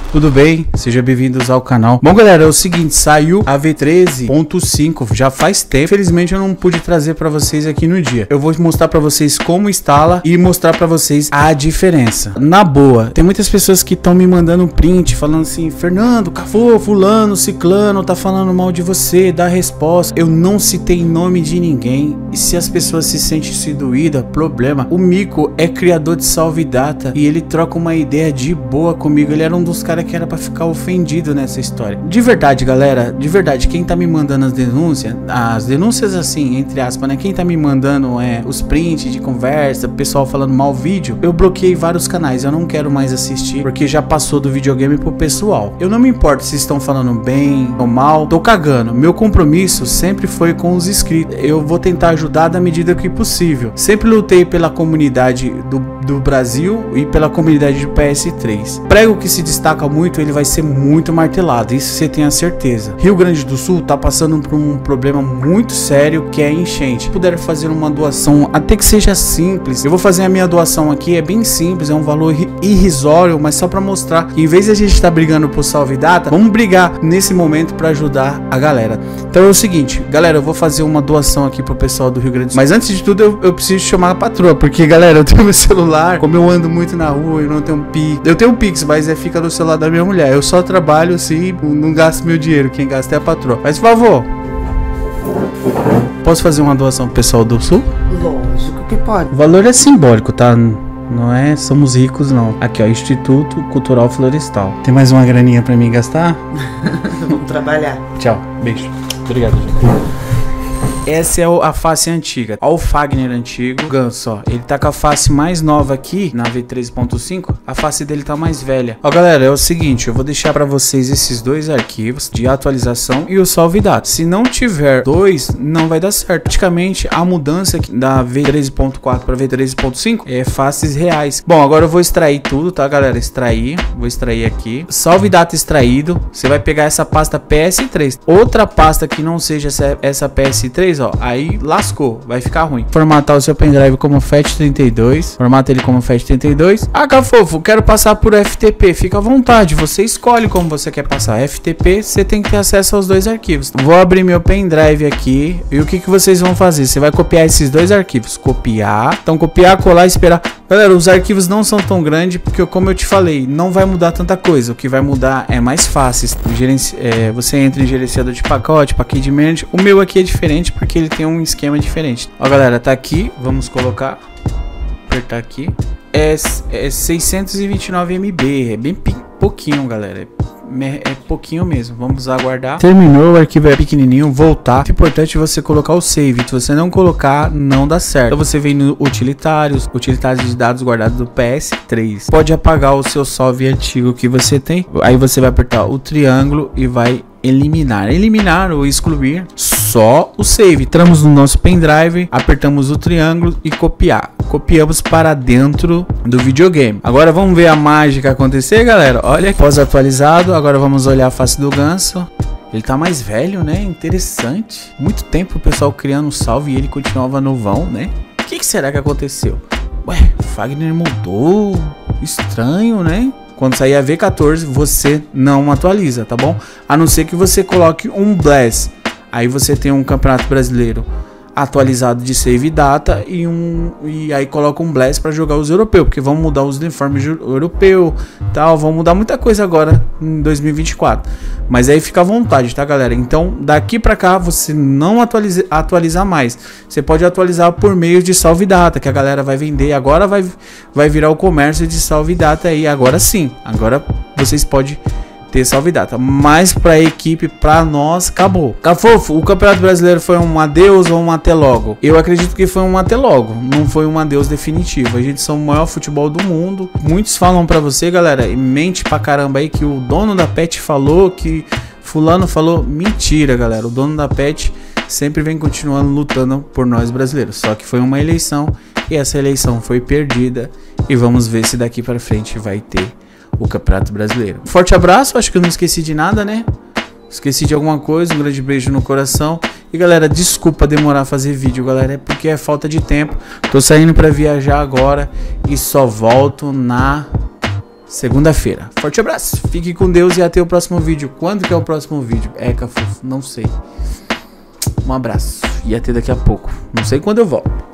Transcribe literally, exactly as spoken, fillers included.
tudo bem? Sejam bem-vindos ao canal. Bom, galera, é o seguinte, saiu a V treze ponto cinco, já faz tempo. Infelizmente eu não pude trazer pra vocês aqui no dia. Eu vou mostrar pra vocês como instala e mostrar pra vocês a diferença. Na boa, tem muitas pessoas que estão me mandando print falando assim: Fernando, Cafô, fulano, ciclano tá falando mal de você, dá resposta. Eu não citei nome de ninguém. E se as pessoas se sentem se doída, problema. O Mico é criador de Salve Data e ele troca uma ideia de boa comigo. Ele era um dos caras que era pra ficar ofendido nessa história. De verdade, galera, de verdade, quem tá me mandando as denúncias, as denúncias assim, entre aspas, né? Quem tá me mandando é os prints de conversa, pessoal falando mal vídeo, eu bloqueei vários canais, eu não quero mais assistir, porque já passou do videogame pro pessoal. Eu não me importo se estão falando bem ou mal, tô cagando. Meu compromisso sempre foi com os inscritos. Eu vou tentar ajudar da medida que possível. Sempre lutei pela comunidade do, do Brasil e pela comunidade do P S três. Prego que se destaca muito, ele vai ser muito martelado, isso você tem a certeza. Rio Grande do Sul tá passando por um problema muito sério, que é enchente. Se puder fazer uma doação, até que seja simples, eu vou fazer a minha doação aqui, é bem simples, é um valor irrisório, mas só para mostrar que em vez de a gente estar tá brigando por Salve Data, vamos brigar nesse momento para ajudar a galera. Então é o seguinte, galera, eu vou fazer uma doação aqui pro pessoal do Rio Grande do Sul, mas antes de tudo eu, eu preciso chamar a patroa, porque galera, eu tenho meu celular, como eu ando muito na rua, eu não tenho Pix, eu tenho Pix, mas é fica no celular da minha mulher, eu só trabalho assim, não gasto meu dinheiro, quem gasta é a patroa. Mas por favor, posso fazer uma doação pro pessoal do Sul? Lógico que pode. O valor é simbólico, tá? Não é somos ricos, não. Aqui, ó, Instituto Cultural Florestal. Tem mais uma graninha pra mim gastar? Vamos trabalhar. Tchau, beijo. Obrigado, gente. Essa é a face antiga. Olha o Fagner antigo. Ganso, ó. Ele tá com a face mais nova aqui na V treze ponto cinco. A face dele tá mais velha. Ó, galera, é o seguinte. Eu vou deixar pra vocês esses dois arquivos de atualização e o Salve Data. Se não tiver dois, não vai dar certo. Praticamente a mudança da V treze ponto quatro pra V treze ponto cinco é faces reais. Bom, agora eu vou extrair tudo, tá, galera? Extrair. Vou extrair aqui. Salve Data extraído. Você vai pegar essa pasta P S três. Outra pasta que não seja essa, essa P S três, ó, aí lascou, vai ficar ruim. Formatar o seu pendrive como F A T trinta e dois, formata ele como F A T trinta e dois. Ah, Cafofo, quero passar por F T P, fica à vontade, você escolhe como você quer passar. F T P, você tem que ter acesso aos dois arquivos. Vou abrir meu pendrive aqui e o que que vocês vão fazer? Você vai copiar esses dois arquivos, copiar, então copiar, colar e esperar. Galera, os arquivos não são tão grandes porque, como eu te falei, não vai mudar tanta coisa. O que vai mudar é mais fácil. Gerenci... É, você entra em gerenciador de pacote, package manager. O meu aqui é diferente porque ele tem um esquema diferente. Ó, galera, tá aqui. Vamos colocar. Apertar aqui. É, é seiscentos e vinte e nove megabytes. É bem pouquinho, galera. É pouquinho mesmo. Vamos aguardar. Terminou, o arquivo é pequenininho. Voltar. É importante você colocar o save. Se você não colocar, não dá certo. Então você vem no utilitários, utilitários de dados guardados do P S três. Pode apagar o seu salve antigo que você tem. Aí você vai apertar o triângulo e vai eliminar, eliminar ou excluir só o save. Entramos no nosso pendrive, apertamos o triângulo e copiar. Copiamos para dentro do videogame. Agora vamos ver a mágica acontecer, galera. Olha, pós-atualizado. Agora vamos olhar a face do Ganso. Ele tá mais velho, né? Interessante. Muito tempo o pessoal criando um salve e ele continuava novão, né? O que, que será que aconteceu? Ué, Fagner mudou. Estranho, né? Quando sair a V quatorze, você não atualiza, tá bom? A não ser que você coloque um Blast. Aí você tem um Campeonato Brasileiro atualizado de Save Data e um e aí coloca um Blast para jogar os europeus, porque vão mudar os uniformes europeus, tal, vão mudar muita coisa agora em dois mil e vinte e quatro. Mas aí fica à vontade, tá, galera? Então, daqui para cá você não atualiza atualizar mais. Você pode atualizar por meio de Salve Data, que a galera vai vender. Agora vai vai virar o comércio de Salve Data aí, agora sim. Agora vocês podem ter Salve Data, mas para a equipe, para nós, acabou. Cafofo, o Campeonato Brasileiro foi um adeus ou um até logo? Eu acredito que foi um até logo, não foi um adeus definitivo. A gente são o maior futebol do mundo. Muitos falam para você, galera, e mente pra caramba aí que o dono da Pet falou, que fulano falou. Mentira, galera, o dono da Pet sempre vem continuando lutando por nós brasileiros. Só que foi uma eleição e essa eleição foi perdida e vamos ver se daqui para frente vai ter o Campeonato Brasileiro. Forte abraço, acho que eu não esqueci de nada, né? Esqueci de alguma coisa, um grande beijo no coração. E galera, desculpa demorar a fazer vídeo, galera, é porque é falta de tempo. Tô saindo para viajar agora e só volto na segunda-feira. Forte abraço, fique com Deus e até o próximo vídeo. Quando que é o próximo vídeo? É, Cafufo, não sei. Um abraço e até daqui a pouco. Não sei quando eu volto.